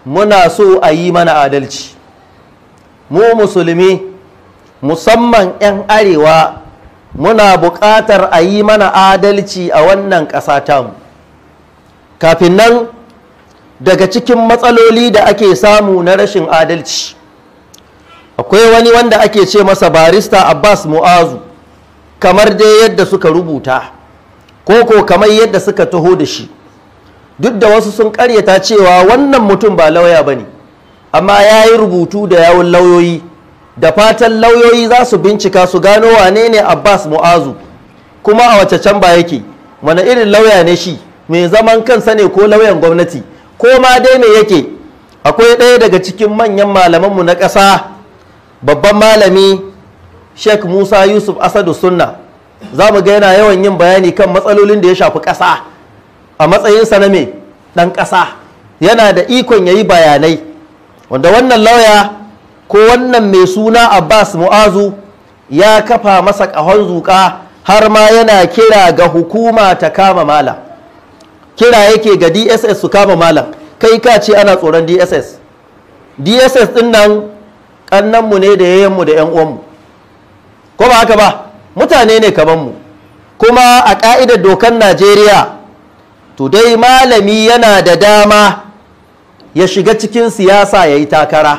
muna so a yi mana adalci. Mu musulmi musamman 'yan arewa muna buƙatar a yi mana adalci a wannan ƙasa tamu. Kafin nan, daga cikin matsaloli da ake samu na rashin adalci, akwai wani wanda ake ce masa barista Abbas Mu'azu, kamar dai yadda suka rubuta ko kamar yadda suka taho da shi. Duk da wasu sun karyata cewa wannan mutum ba lauya ba ne, amma ya yi rubutu da yawun lauyoyi, da fatan lauyoyi za su bincika su gano wane ne Abbas Mu'azu, kuma a wace can ba yake, wani irin lauya ne shi, mai zaman kansa ne ko lauyan gwamnati, ko ma dai me yake. Akwai ɗaya daga cikin manyan malamanmu na ƙasa, babban malami Sheikh Musa Yusuf Asadu Sunna, za mu ga yana yawan yin bayani kan matsalolin da ya shafi ƙasa a matsayinsa na mai ɗan ƙasa, yana da ikon ya yi bayanai, wanda wannan lauya ko wannan mai suna Abbas Mu'azu ya kafa masa ƙahon zuƙa, har ma yana kira ga hukuma ta kama malam, kira yake ga DSS su kama malam. Kai ka ce ana tsoron DSS ɗin nan ƙannanmu ne da yayyanmu da 'yan uwanmu, ko ba haka ba, mutane ne kamanmu. Kuma a ƙa'idar dokar Najeriya, to dai malami yana da dama ya shiga cikin siyasa ya yi takara.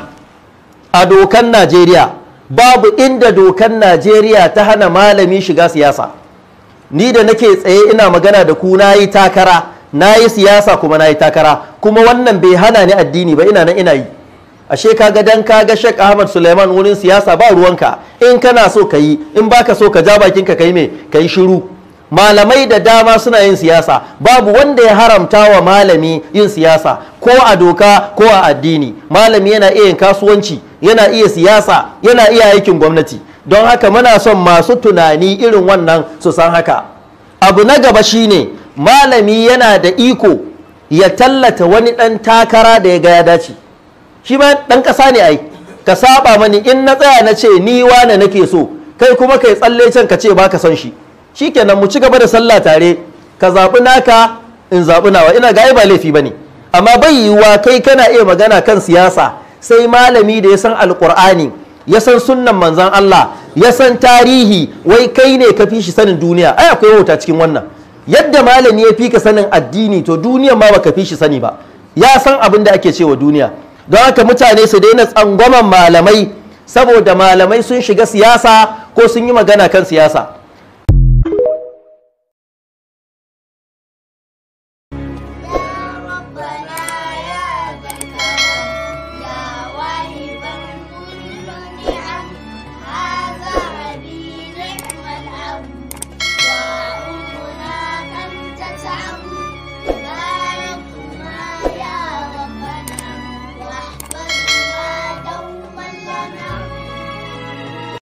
A dokar Najeriya babu inda dokar Najeriya ta hana malami shiga siyasa. Ni da nake tsaye ina magana da ku, na yi takara, na yi siyasa kuma na yi takara, kuma wannan bai hana ni addini ba, ina nan ina yi. Ashe kaga dan kaga Sheikh Ahmad Suleiman wurin siyasa ba ruwanka, in kana so ka yi, in baka so ka ja bakinka ka yi me, ka yi shiru. Malamai da dama suna yin siyasa, babu wanda ya haramta wa malami yin siyasa, ko a doka ko a addini. Malami yana iya yin kasuwanci, yana iya siyasa, yana iya aikin gwamnati. Don haka muna son masu tunani irin wannan su san haka. Abu na gaba shine malami yana da iko ya tallata wani ɗan takara da ya ga ya dace. Shi ma ɗan ƙasa ne ai, ka saba mani in na tsaya na ce ni wane nake so, kai kuma kai tsalle can ka ce ba ka son shi. Shikenan mu ci gaba da sallah tare, ka zaɓi naka in zaɓi nawa, ina ga ba laifi bane. Amma bai yiwuwa kai kana iya magana kan siyasa sai malami da ya san alƙur'ani, ya san sunnan manzon Allah, ya san tarihi, wai kai ne ka fi shi sanin duniya. Ai akwai wauta cikin wannan. Yadda malami ya fi ka sanin addini, to duniyan ma baka fi shi sani ba. Ya san abin da ake cewa duniya. Don haka mutane su daina tsangwaman malamai saboda malamai sun shiga siyasa ko sun yi magana kan siyasa.